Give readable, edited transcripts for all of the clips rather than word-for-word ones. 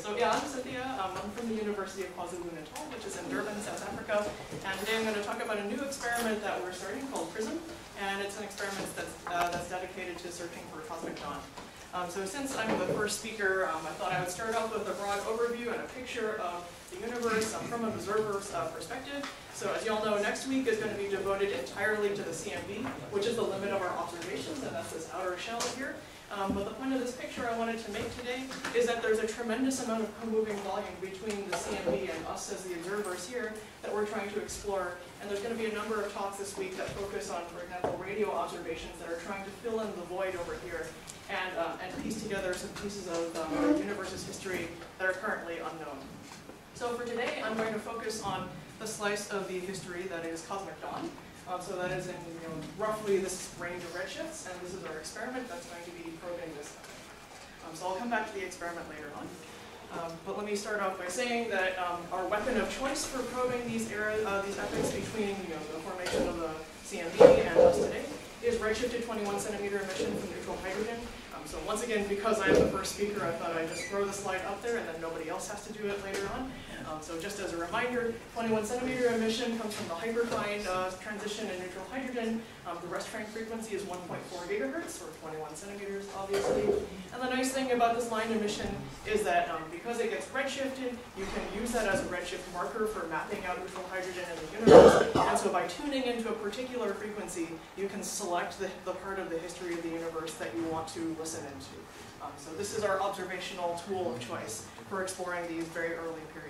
So yeah, I'm Cynthia. I'm from the University of KwaZulu-Natal, which is in Durban, South Africa. And today I'm going to talk about a new experiment that we're starting called PRISM. And it's an experiment that's dedicated to searching for cosmic dawn. So since I'm the first speaker, I thought I would start off with a broad overview and a picture of the universe from an observer's perspective. So as you all know, next week is going to be devoted entirely to the CMB, which is the limit of our observations, and that's this outer shell here. But the point of this picture I wanted to make today is that there's a tremendous amount of co-moving volume between the CMB and us as the observers here that we're trying to explore. And there's going to be a number of talks this week that focus on, for example, radio observations that are trying to fill in the void over here and piece together some pieces of the universe's history that are currently unknown. So for today, I'm going to focus on the slice of the history that is cosmic dawn. So that is in roughly this range of redshifts, and this is our experiment that's going to be probing this. So I'll come back to the experiment later on. But let me start off by saying that our weapon of choice for probing these epochs between the formation of the CMB and us today is redshifted 21 centimeter emission from neutral hydrogen. So once again, because I'm the first speaker, I thought I'd just throw the slide up there and then nobody else has to do it later on. So just as a reminder, 21 centimeter emission comes from the hyperfine transition in neutral hydrogen. The rest frame frequency is 1.4 gigahertz, or 21 centimeters, obviously. And the nice thing about this line emission is that because it gets redshifted, you can use that as a redshift marker for mapping out neutral hydrogen in the universe. And so by tuning into a particular frequency, you can select the part of the history of the universe that you want to listen into. So this is our observational tool of choice for exploring these very early periods.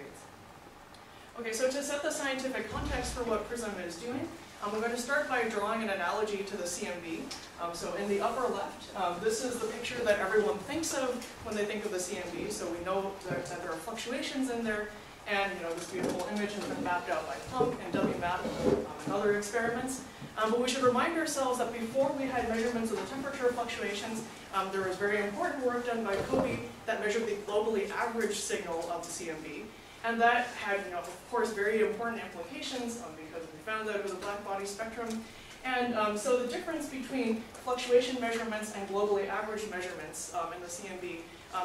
Okay, so to set the scientific context for what PRISM is doing, we're going to start by drawing an analogy to the CMB. So in the upper left, this is the picture that everyone thinks of when they think of the CMB. So we know that there are fluctuations in there, and this beautiful image has been mapped out by Punk and WMAP and other experiments. But we should remind ourselves that before we had measurements of the temperature fluctuations, there was very important work done by COBE that measured the globally average signal of the CMB. And that had, of course, very important implications because we found that it was a black body spectrum. And so the difference between fluctuation measurements and globally average measurements in the CMB,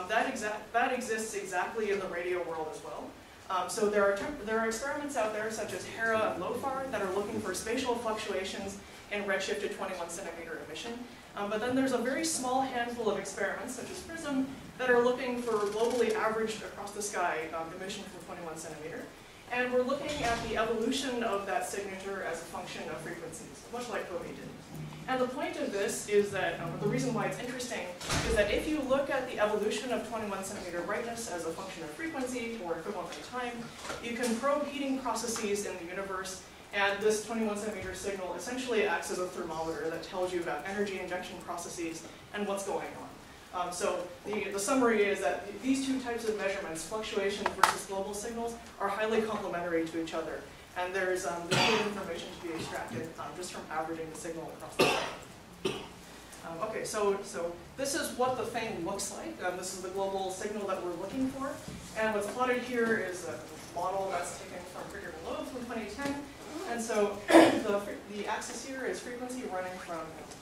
that exists exactly in the radio world as well. So there are experiments out there, such as HERA and LOFAR, that are looking for spatial fluctuations in redshifted 21 centimeter emission. But then there's a very small handful of experiments, such as PRISM, that are looking for globally averaged across the sky emission from 21 centimeter. And we're looking at the evolution of that signature as a function of frequencies, much like COBE did. And the point of this is that, the reason why it's interesting is that if you look at the evolution of 21 centimeter brightness as a function of frequency, or equivalent in time, you can probe heating processes in the universe, and this 21 centimeter signal essentially acts as a thermometer that tells you about energy injection processes and what's going on. So the summary is that these two types of measurements, fluctuations versus global signals, are highly complementary to each other. And there's good information to be extracted just from averaging the signal across the sky. Okay, so this is what the thing looks like. This is the global signal that we're looking for. And what's plotted here is a model that's taken from Fricker and Loeb from 2010. And so the axis here is frequency running from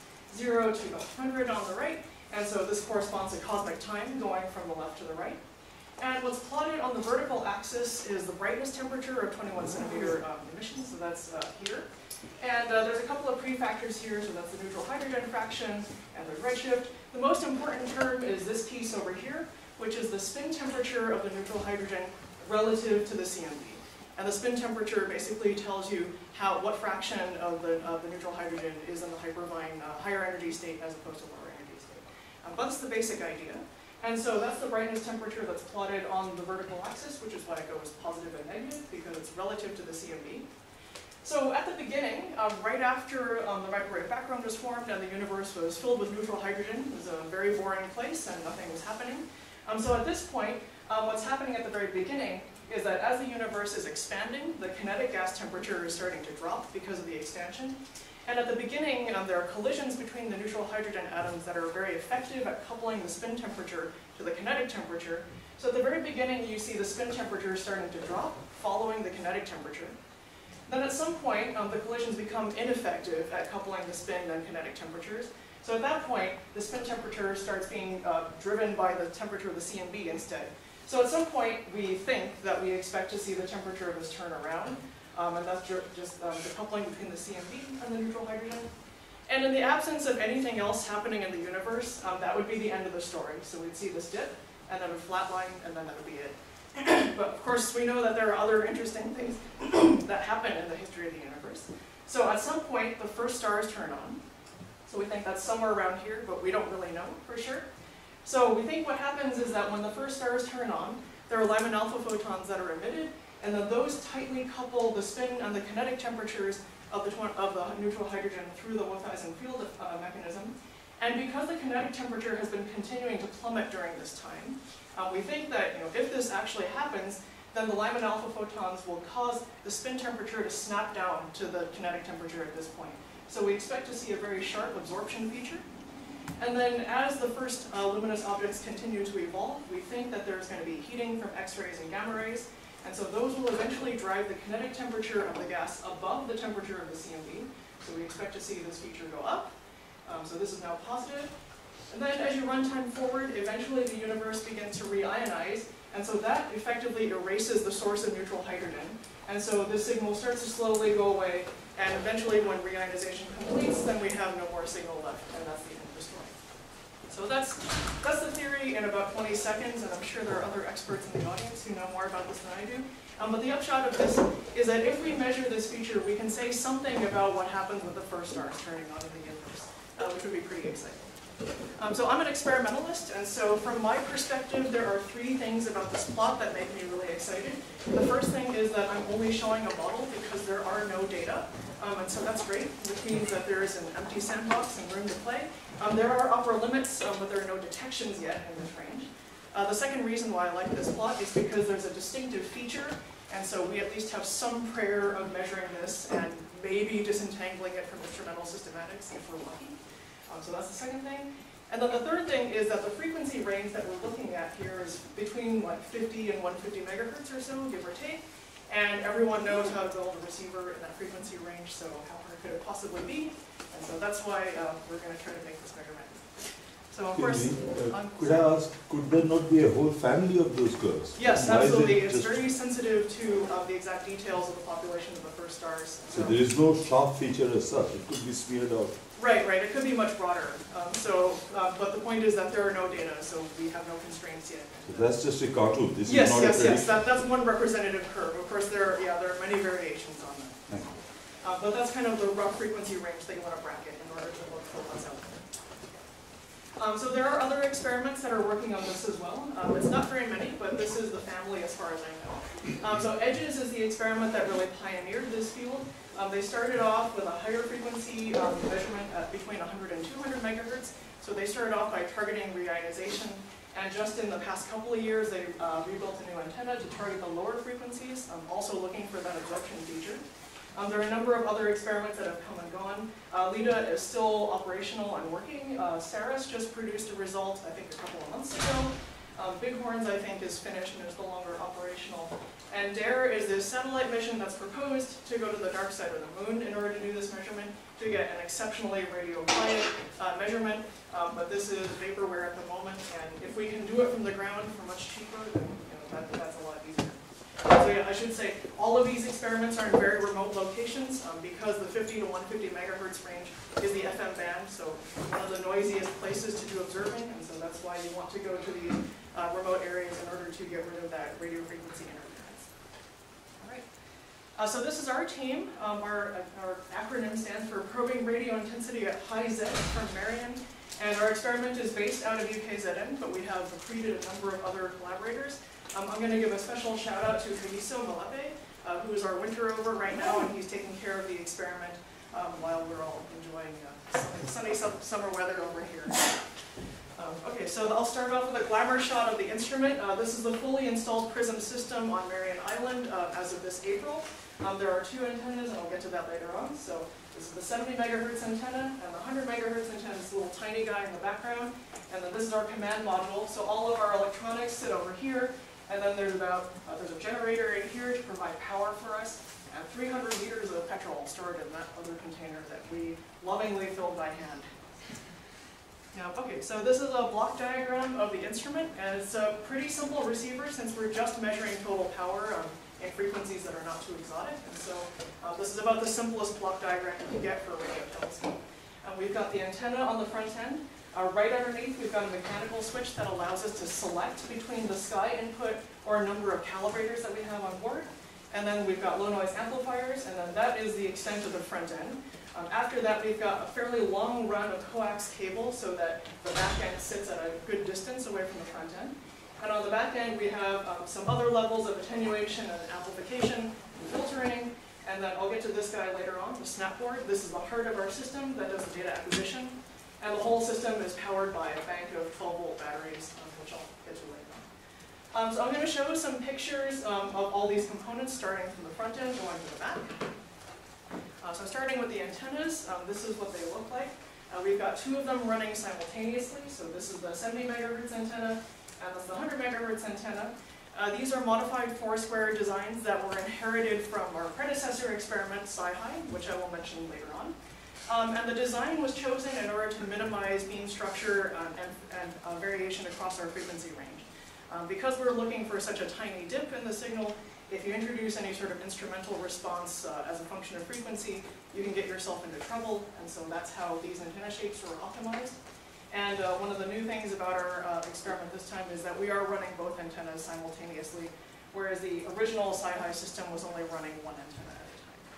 0 to 100 on the right. And so this corresponds to cosmic time going from the left to the right. And what's plotted on the vertical axis is the brightness temperature of 21 centimeter emission, so that's here. And there's a couple of prefactors here, so that's the neutral hydrogen fraction and the redshift. The most important term is this piece over here, which is the spin temperature of the neutral hydrogen relative to the CMB. And the spin temperature basically tells you what fraction of the neutral hydrogen is in the hyperfine higher energy state as opposed to lower energy state. But that's the basic idea. And so that's the brightness temperature that's plotted on the vertical axis, which is why it goes positive and negative, because it's relative to the CMB. So at the beginning, right after the microwave background was formed and the universe was filled with neutral hydrogen, it was a very boring place and nothing was happening. So at this point, what's happening at the very beginning is that as the universe is expanding, the kinetic gas temperature is starting to drop because of the expansion. And at the beginning, there are collisions between the neutral hydrogen atoms that are very effective at coupling the spin temperature to the kinetic temperature. So at the very beginning, you see the spin temperature starting to drop, following the kinetic temperature. Then at some point, the collisions become ineffective at coupling the spin and kinetic temperatures. So at that point, the spin temperature starts being driven by the temperature of the CMB instead. So at some point, we think that we expect to see the temperature of this turn around, and that's just the coupling between the CMB and the neutral hydrogen. And in the absence of anything else happening in the universe, that would be the end of the story. So we'd see this dip, and then a flat line, and then that would be it. But of course, we know that there are other interesting things that happen in the history of the universe. So at some point, the first stars turn on. So we think that's somewhere around here, but we don't really know for sure. So we think what happens is that when the first stars turn on, there are Lyman alpha photons that are emitted, and then those tightly couple the spin and the kinetic temperatures of the neutral hydrogen through the Wolfeisen field mechanism. And because the kinetic temperature has been continuing to plummet during this time, we think that if this actually happens, then the Lyman alpha photons will cause the spin temperature to snap down to the kinetic temperature at this point. So we expect to see a very sharp absorption feature. And then as the first luminous objects continue to evolve, we think that there's going to be heating from X-rays and gamma rays. And so those will eventually drive the kinetic temperature of the gas above the temperature of the CMB. So we expect to see this feature go up. So this is now positive. And then as you run time forward, eventually the universe begins to reionize. And so that effectively erases the source of neutral hydrogen. And so this signal starts to slowly go away. And eventually when reionization completes, then we have no more signal left. And that's the end of the story. So that's the theory in about 20 seconds, and I'm sure there are other experts in the audience who know more about this than I do. But the upshot of this is that if we measure this feature, we can say something about what happens with the first stars turning on in the universe, which would be pretty exciting. So I'm an experimentalist, and so from my perspective, there are three things about this plot that make me really excited. The first thing is that I'm only showing a model because there are no data, and so that's great, which means that there is an empty sandbox and room to play. There are upper limits, but there are no detections yet in this range. The second reason why I like this plot is because there's a distinctive feature, and so we at least have some prayer of measuring this and maybe disentangling it from instrumental systematics if we're lucky. So that's the second thing. And then the third thing is that the frequency range that we're looking at here is between like 50 and 150 megahertz or so, give or take. And everyone knows how to build a receiver in that frequency range, so how hard could it possibly be? And so that's why we're going to try to make this measurement. So of course, could I ask, could there not be a whole family of those curves? Yes, absolutely. It's very sensitive to the exact details of the population of the first stars. So there is no sharp feature as such. It could be smeared out. Right. It could be much broader. But the point is that there are no data, so we have no constraints yet. So that's just a cartoon. This yes, is not a prediction. That's one representative curve. Of course, there are many variations on that. Thank you. But that's kind of the rough frequency range that you want to bracket in order to look for what's out there. So there are other experiments that are working on this as well. It's not very many, but this is the family as far as I know. So EDGES is the experiment that really pioneered this field. They started off with a higher frequency measurement at between 100 and 200 megahertz. So they started off by targeting reionization, and just in the past couple of years, they rebuilt a new antenna to target the lower frequencies, also looking for that absorption feature. There are a number of other experiments that have come and gone. LIDA is still operational and working. CERES just produced a result, I think, a couple of months ago. Bighorns, I think, is finished and is no longer operational. And DARE is this satellite mission that's proposed to go to the dark side of the moon in order to do this measurement, to get an exceptionally radio quiet measurement. But this is vaporware at the moment, and if we can do it from the ground for much cheaper, then that's a lot easier. So yeah, I should say, all of these experiments are in very remote locations because the 50 to 150 megahertz range is the FM band, so one of the noisiest places to do observing, and so that's why you want to go to these remote areas in order to get rid of that radio frequency interference. All right. So this is our team. Our acronym stands for Probing Radio Intensity at High Z from Marion, and our experiment is based out of UKZN, but we have recruited a number of other collaborators. I'm going to give a special shout out to Kaiso Malape, who is our winter rover right now, and he's taking care of the experiment while we're all enjoying sunny summer weather over here. Okay, so I'll start off with a glamour shot of the instrument. This is the fully installed PRISM system on Marion Island as of this April. There are two antennas, and I'll get to that later on. So this is the 70 megahertz antenna, and the 100 megahertz antenna is this little tiny guy in the background. And then this is our command module. So all of our electronics sit over here. And then there's a generator in here to provide power for us, and 300 liters of petrol stored in that other container that we lovingly filled by hand. Now, okay, so this is a block diagram of the instrument, and it's a pretty simple receiver since we're just measuring total power in frequencies that are not too exotic. And so this is about the simplest block diagram you can get for a radio telescope. We've got the antenna on the front end. Right underneath, we've got a mechanical switch that allows us to select between the sky input or a number of calibrators that we have on board. And then we've got low noise amplifiers, and then that is the extent of the front end. After that, we've got a fairly long run of coax cable so that the back end sits at a good distance away from the front end. And on the back end, we have some other levels of attenuation and amplification and filtering. And then I'll get to this guy later on, the snapboard. This is the heart of our system that does the data acquisition. And the whole system is powered by a bank of 12-volt batteries, which I'll get to later on. So I'm going to show some pictures of all these components, starting from the front end, going to the back. So starting with the antennas, this is what they look like. We've got two of them running simultaneously. So this is the 70 megahertz antenna, and this is the 100 megahertz antenna. These are modified four-square designs that were inherited from our predecessor experiment, SciHy, which I will mention later on. And the design was chosen in order to minimize beam structure and variation across our frequency range. Because we're looking for such a tiny dip in the signal, if you introduce any sort of instrumental response as a function of frequency, you can get yourself into trouble, and so that's how these antenna shapes were optimized. And one of the new things about our experiment this time is that we are running both antennas simultaneously, whereas the original SciHy system was only running one antenna at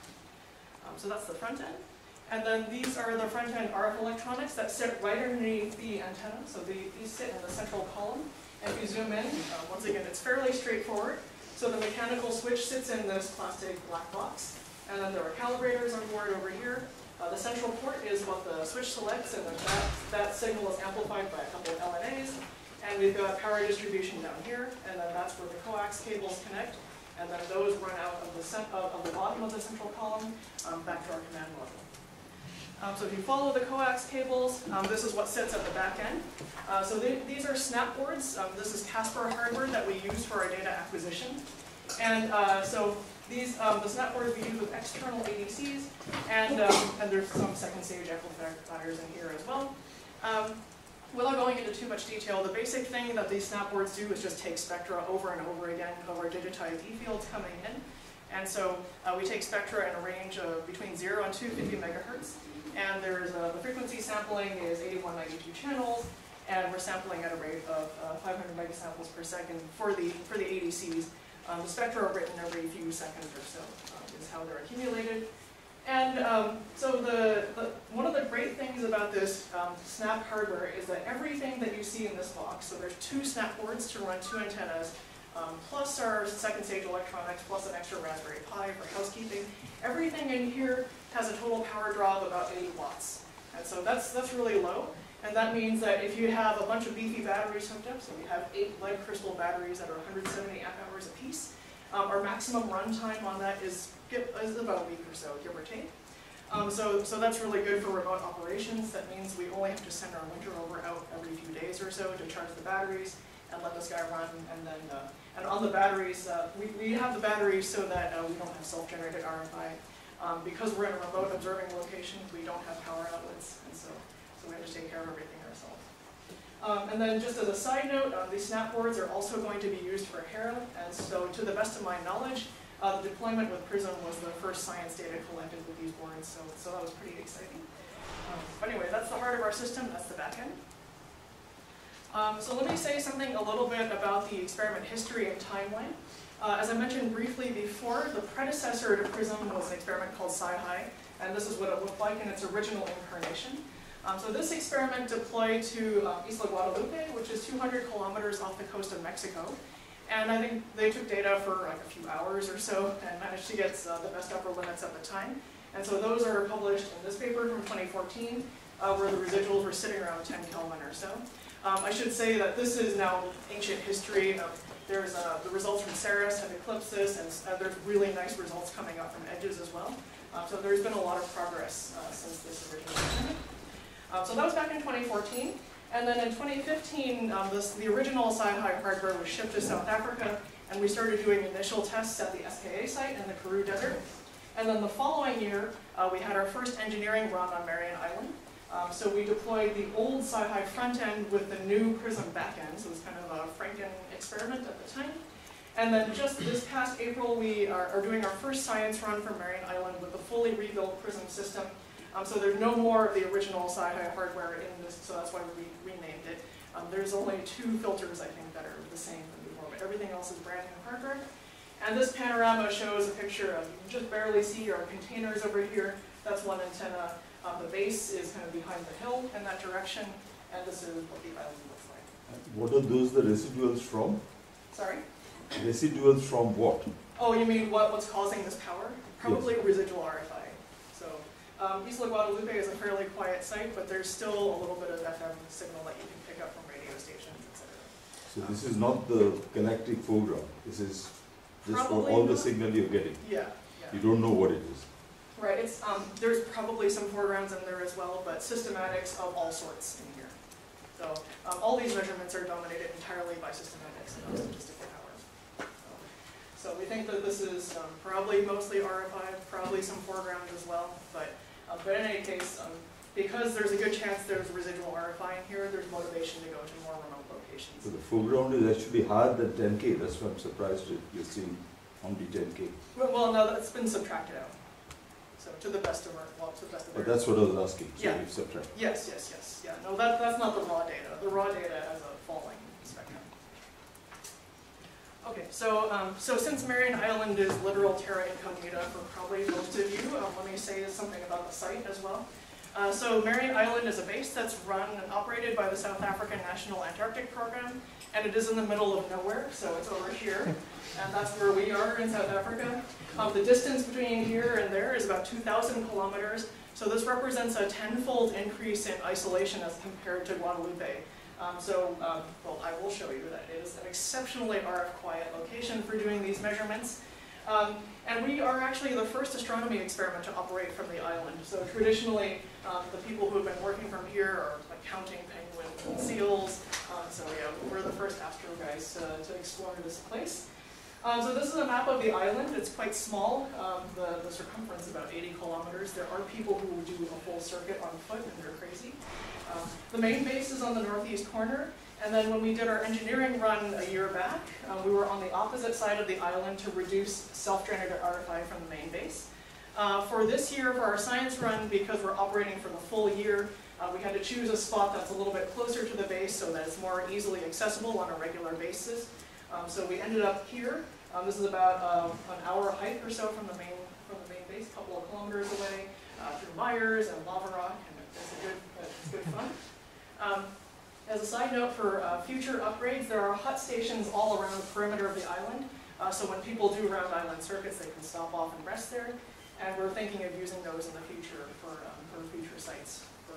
a time. So that's the front end. And then these are the front end RF electronics that sit right underneath the antenna. So these sit in the central column. And if you zoom in, once again, it's fairly straightforward. So the mechanical switch sits in this plastic black box. And then there are calibrators on board over here. The central port is what the switch selects, and then that signal is amplified by a couple of LNAs. And we've got power distribution down here, and then that's where the coax cables connect. And then those run out of the bottom of the central column back to our command module. So if you follow the coax cables, this is what sits at the back end. So these are snapboards. This is Casper hardware that we use for our data acquisition. And so these, the snapboards we use with external ADCs, and there's some second stage amplifiers in here as well. Without going into too much detail, the basic thing that these snapboards do is just take spectra over and over again of our digitized E fields coming in. And so we take spectra in a range of between 0 and 250 megahertz. And there's the frequency sampling is 8192 channels, and we're sampling at a rate of 500 megasamples per second for the ADCs. The spectra are written every few seconds or so is how they're accumulated. And so one of the great things about this snap hardware is that everything that you see in this box, so there's two snapboards to run two antennas, plus our second stage electronics, plus an extra Raspberry Pi for housekeeping. Everything in here has a total power draw of about 80 watts. And so that's really low. And that means that if you have a bunch of beefy batteries hooked up, so we have 8 lead crystal batteries that are 170 amp hours apiece, our maximum runtime on that is about a week or so, give or take. So that's really good for remote operations. That means we only have to send our winter rover out every few days or so to charge the batteries and let this guy run. And then and on the batteries, we have the batteries so that we don't have self-generated RFI. Because we're in a remote observing location, we don't have power outlets, and so we have to take care of everything ourselves. And then just as a side note, these snapboards are also going to be used for Hera, and so to the best of my knowledge, the deployment with PRISM was the first science data collected with these boards, so that was pretty exciting. But anyway, that's the heart of our system, that's the back end. So let me say something a little bit about the experiment history and timeline. As I mentioned briefly before, the predecessor to PRISM was an experiment called SciHy, and this is what it looked like in its original incarnation. So this experiment deployed to Isla Guadalupe, which is 200 kilometers off the coast of Mexico. And I think they took data for like a few hours or so and managed to get the best upper limits at the time. And so those are published in this paper from 2014, where the residuals were sitting around 10 Kelvin or so. I should say that this is now ancient history. There's the results from CERES have eclipsed this, and there's really nice results coming up from EDGES as well. So there's been a lot of progress since this original experiment. So that was back in 2014. And then in 2015, the original SciHy hardware was shipped to South Africa, and we started doing initial tests at the SKA site in the Karoo Desert. And then the following year, we had our first engineering run on Marion Island. So we deployed the old SciHy front end with the new PRISM back end, so it was kind of a Franken experiment at the time. And then just this past April, we are doing our first science run for Marion Island with the fully rebuilt PRISM system. So there's no more of the original SciHy hardware in this, so that's why we renamed it. There's only 2 filters, I think, that are the same from before, but everything else is brand new hardware. And this panorama shows a picture of, you can just barely see our containers over here. That's one antenna. The base is kind of behind the hill in that direction, and this is what the island looks like. What are those the residuals from? Sorry? Residuals from what? Oh, you mean what's causing this power? Probably residual RFI. So Isla Guadalupe is a fairly quiet site, but there's still a little bit of FM signal that you can pick up from radio stations, etc. So this is not the galactic foreground. This is just for all the signal you're getting. Yeah. You don't know what it is. Right. It's there's probably some foregrounds in there as well, but systematics of all sorts in here. So all these measurements are dominated entirely by systematics and not statistical power. So we think that this is probably mostly RFI, probably some foreground as well. But in any case, because there's a good chance there's residual RFI in here, there's motivation to go to more remote locations. So the foreground is actually higher than 10K. That's why I'm surprised that you're seeing only 10K. Well, no, that's been subtracted out. So to the best of our, But that's what I was asking. So Yeah. you've subtracted. Yes. Yeah, no, that's not the raw data. The raw data has a falling spectrum. Okay, so since Marion Island is literal terra incognita for probably most of you, let me say something about the site as well. So Marion Island is a base that's run and operated by the South African National Antarctic Program, and it is in the middle of nowhere, so it's over here, and that's where we are in South Africa. The distance between here and there is about 2,000 kilometers, so this represents a 10-fold increase in isolation as compared to Guadalupe. Well, I will show you that it is an exceptionally RF quiet location for doing these measurements. And we are actually the first astronomy experiment to operate from the island. So traditionally, the people who have been working from here are like counting penguins and seals. So yeah, we're the first astro guys to explore this place. So this is a map of the island. It's quite small. The circumference is about 80 kilometers. There are people who do a full circuit on foot, and they're crazy. The main base is on the northeast corner. And then when we did our engineering run a year back, we were on the opposite side of the island to reduce self-generated RFI from the main base. For this year, for our science run, because we're operating for the full year, we had to choose a spot that's a little bit closer to the base so that it's more easily accessible on a regular basis. So we ended up here. This is about an hour hike or so from the main base, a couple of kilometers away, through Myers and Lava Rock, and it's good fun. As a side note, for future upgrades, there are hut stations all around the perimeter of the island. So when people do round island circuits, they can stop off and rest there. And we're thinking of using those in the future for future sites for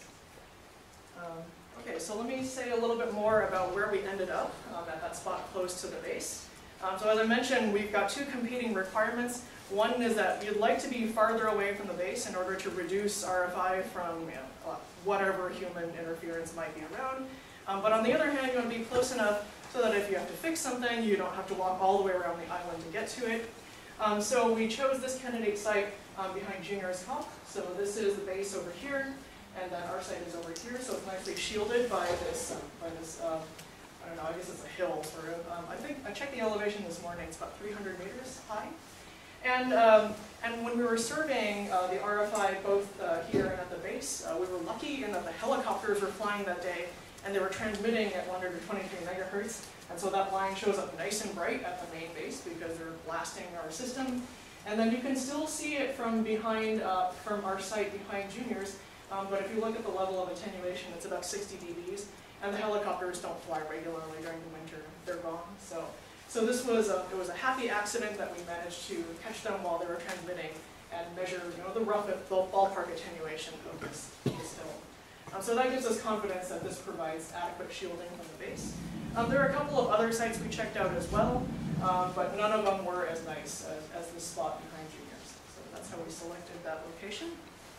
antennas. Okay, so let me say a little bit more about where we ended up at that spot close to the base. So as I mentioned, we've got 2 competing requirements. One is that you'd like to be farther away from the base in order to reduce RFI from whatever human interference might be around. But on the other hand, you want to be close enough so that if you have to fix something, you don't have to walk all the way around the island to get to it. So we chose this candidate site behind Junior's Hop. So this is the base over here, and then our site is over here. So it's nicely shielded by this, I don't know, I guess it's a hill sort of. I think I checked the elevation this morning. It's about 300 meters high. And when we were surveying the RFI both here and at the base, we were lucky in that the helicopters were flying that day, and they were transmitting at 123 megahertz. And so that line shows up nice and bright at the main base because they're blasting our system. And then you can still see it from behind, from our site behind Junior's. But if you look at the level of attenuation, it's about 60 dBs. And the helicopters don't fly regularly during the winter; they're gone. So this was it was a happy accident that we managed to catch them while they were transmitting and measure, the ballpark attenuation of this hill. So that gives us confidence that this provides adequate shielding from the base. There are a couple of other sites we checked out as well, but none of them were as nice as this spot behind Junior's. So that's how we selected that location.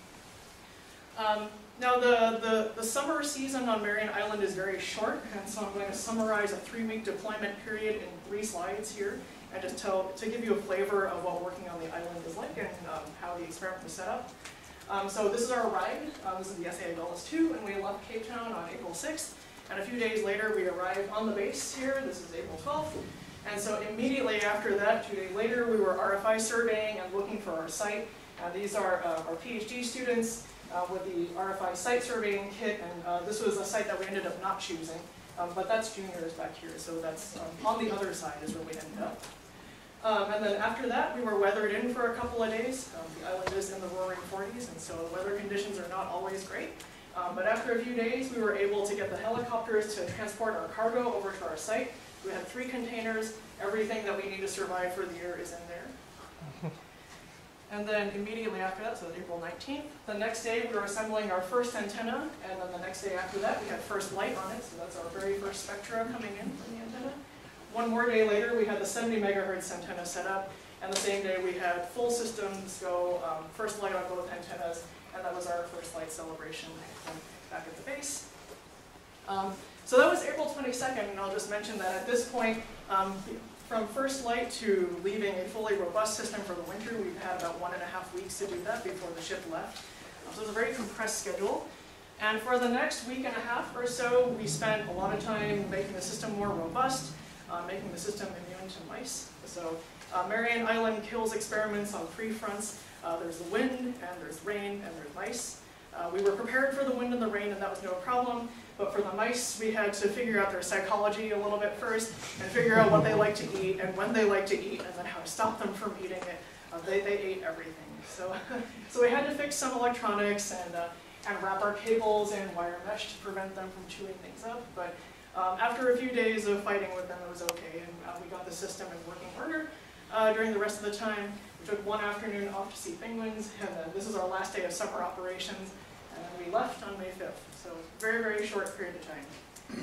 Now the summer season on Marion Island is very short, and so I'm going to summarize a 3-week deployment period in 3 slides here, and just to give you a flavor of what working on the island is like and how the experiment was set up. So this is our ride. This is the SAA Dulles 2, and we left Cape Town on April 6th. And a few days later, we arrived on the base here. This is April 12th. And so immediately after that, 2 days later, we were RFI surveying and looking for our site. These are our PhD students with the RFI site surveying kit, and this was a site that we ended up not choosing. But that's juniors back here, so that's on the other side is where we ended up. And then after that, we were weathered in for a couple of days. The island is in the roaring 40s, and so weather conditions are not always great. But after a few days, we were able to get the helicopters to transport our cargo over to our site. We had 3 containers. Everything that we need to survive for the year is in there. And then immediately after that, so April 19th, the next day we were assembling our first antenna, and then the next day after that we had first light on it, so that's our very first spectra coming in from the antenna. One more day later we had the 70 megahertz antenna set up, and the same day we had full systems go, first light on both antennas, and that was our first light celebration back at the base. So that was April 22nd, and I'll just mention that at this point, from first light to leaving a fully robust system for the winter, we've had about 1.5 weeks to do that before the ship left. So it's a very compressed schedule. And for the next week and a half or so, we spent a lot of time making the system more robust, making the system immune to mice. So Marion Island kills experiments on 3 fronts. There's the wind, and there's rain, and there's mice. We were prepared for the wind and the rain, and that was no problem. But for the mice, we had to figure out their psychology a little bit first, and figure out what they like to eat, and when they like to eat, and then how to stop them from eating it. They ate everything. So we had to fix some electronics and wrap our cables in wire mesh to prevent them from chewing things up. But after a few days of fighting with them, it was okay, and we got the system in working order. During the rest of the time, we took one afternoon off to see penguins, and this is our last day of summer operations, and then we left on May 5th. So very, very short period of time.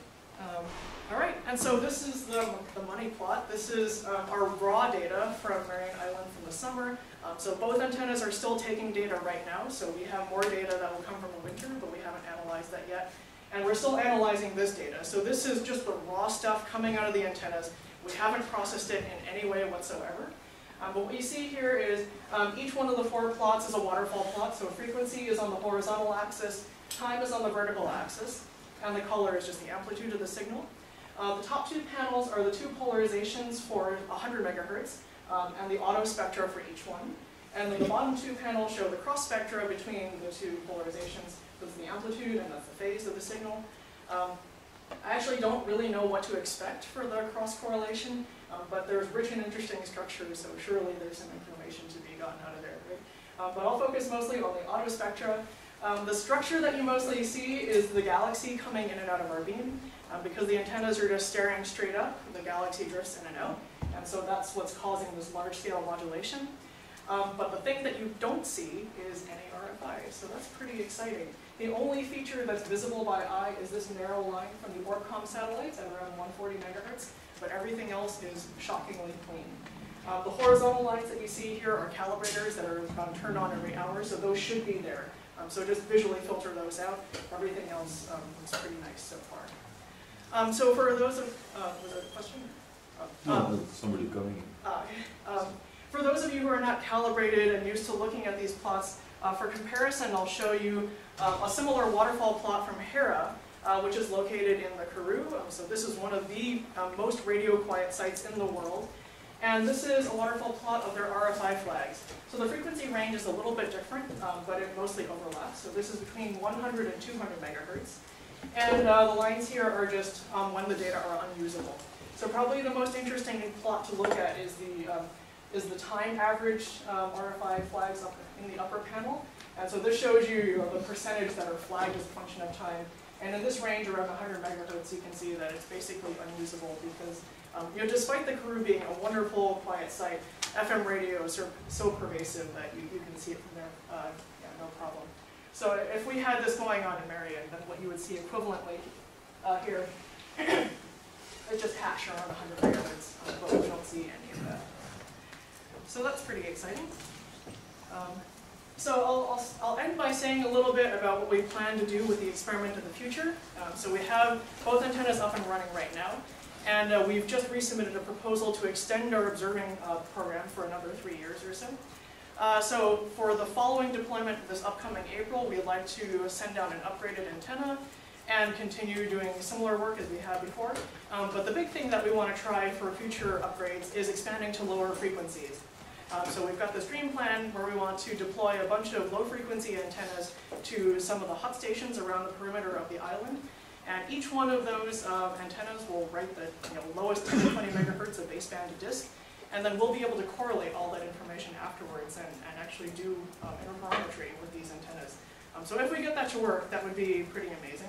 All right, and so this is the money plot. This is our raw data from Marion Island from the summer. So both antennas are still taking data right now, so we have more data that will come from the winter, but we haven't analyzed that yet. And we're still analyzing this data. So this is just the raw stuff coming out of the antennas. We haven't processed it in any way whatsoever. But what you see here is each one of the 4 plots is a waterfall plot. So frequency is on the horizontal axis, time is on the vertical axis, and the color is just the amplitude of the signal. The top 2 panels are the 2 polarizations for 100 megahertz, and the auto spectra for each one. And then the bottom 2 panels show the cross spectra between the 2 polarizations. That's the amplitude, and that's the phase of the signal. I actually don't really know what to expect for the cross correlation, but there's rich and interesting structures, so surely there's some information to be gotten out of there, right? But I'll focus mostly on the auto spectra. The structure that you mostly see is the galaxy coming in and out of our beam. Because the antennas are just staring straight up, the galaxy drifts in and out, and so that's what's causing this large-scale modulation. But the thing that you don't see is any RFI, so that's pretty exciting. The only feature that's visible by eye is this narrow line from the Orbcomm satellites at around 140 megahertz, but everything else is shockingly clean. The horizontal lines that you see here are calibrators that are turned on every hour, so those should be there. So just visually filter those out. Everything else looks pretty nice so far. So for those of, was there a question? No, somebody coming in. For those of you who are not calibrated and used to looking at these plots, for comparison, I'll show you a similar waterfall plot from Hera, which is located in the Karoo. So this is one of the most radio quiet sites in the world. And this is a waterfall plot of their RFI flags. So the frequency range is a little bit different, but it mostly overlaps. So this is between 100 and 200 megahertz. And the lines here are just when the data are unusable. So probably the most interesting plot to look at is the time average RFI flags up in the upper panel. And so this shows you, the percentage that are flagged as a function of time. And in this range around 100 megahertz, you can see that it's basically unusable because despite the Karoo being a wonderful quiet site, FM radio is so pervasive that you can see it from there, yeah, no problem. So if we had this going on in Marion, then what you would see equivalently here is just hash around 100 megahertz, but we don't see any of that. So that's pretty exciting. So I'll end by saying a little bit about what we plan to do with the experiment in the future. So we have both antennas up and running right now. And we've just resubmitted a proposal to extend our observing program for another 3 years or so. So for the following deployment this upcoming April, we'd like to send down an upgraded antenna and continue doing similar work as we had before. But the big thing that we want to try for future upgrades is expanding to lower frequencies. So we've got this dream plan where we want to deploy a bunch of low frequency antennas to some of the hub stations around the perimeter of the island. And each one of those antennas will write the lowest 10 to 20 megahertz of baseband to disk. And then we'll be able to correlate all that information afterwards and actually do interferometry with these antennas. So if we get that to work, that would be pretty amazing.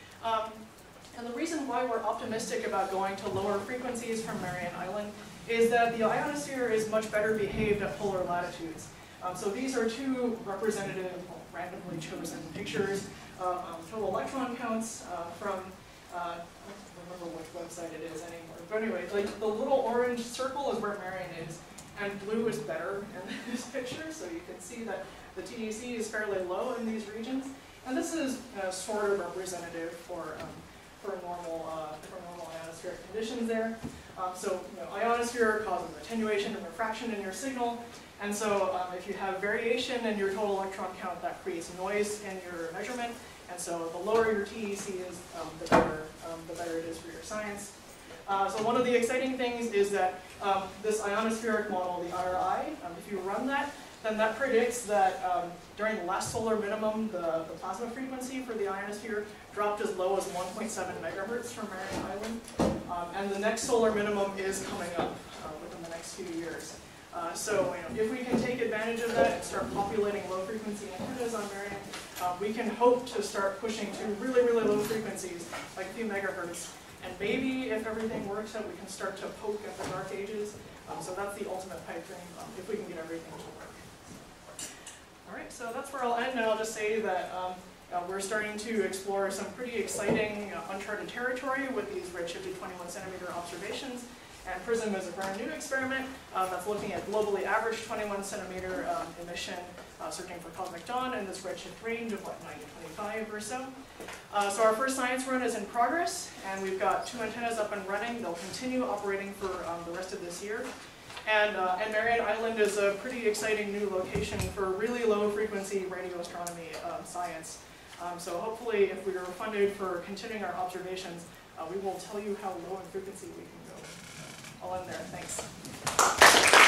And the reason why we're optimistic about going to lower frequencies from Marion Island is that the ionosphere is much better behaved at polar latitudes. So these are two representative, randomly chosen pictures of total electron counts from, I don't remember which website it is anymore. But anyway, like the little orange circle is where Marion is, and blue is better in this picture. So you can see that the TEC is fairly low in these regions. And this is sort of representative for normal ionospheric conditions there. So ionosphere causes attenuation and refraction in your signal. And so if you have variation in your total electron count, that creates noise in your measurement. And so the lower your TEC is, the better it is for your science. So one of the exciting things is that this ionospheric model, the IRI, if you run that, then that predicts that during the last solar minimum, the plasma frequency for the ionosphere dropped as low as 1.7 megahertz from Marion Island. And the next solar minimum is coming up within the next few years. So if we can take advantage of that and start populating low frequency antennas on Marion, we can hope to start pushing to really, really low frequencies, like a few megahertz. And maybe if everything works out, we can start to poke at the dark ages. So that's the ultimate pipe dream, if we can get everything to work. All right, so that's where I'll end, and I'll just say that we're starting to explore some pretty exciting uncharted territory with these redshifted 21 centimeter observations. And PRISM is a brand new experiment that's looking at globally average 21 centimeter emission, searching for cosmic dawn in this redshift range of 9 to 25 or so. So our first science run is in progress, and we've got 2 antennas up and running. They'll continue operating for the rest of this year. And Marion Island is a pretty exciting new location for really low frequency radio astronomy science. So hopefully, if we are funded for continuing our observations, we will tell you how low in frequency we can go. I'll end there. Thanks.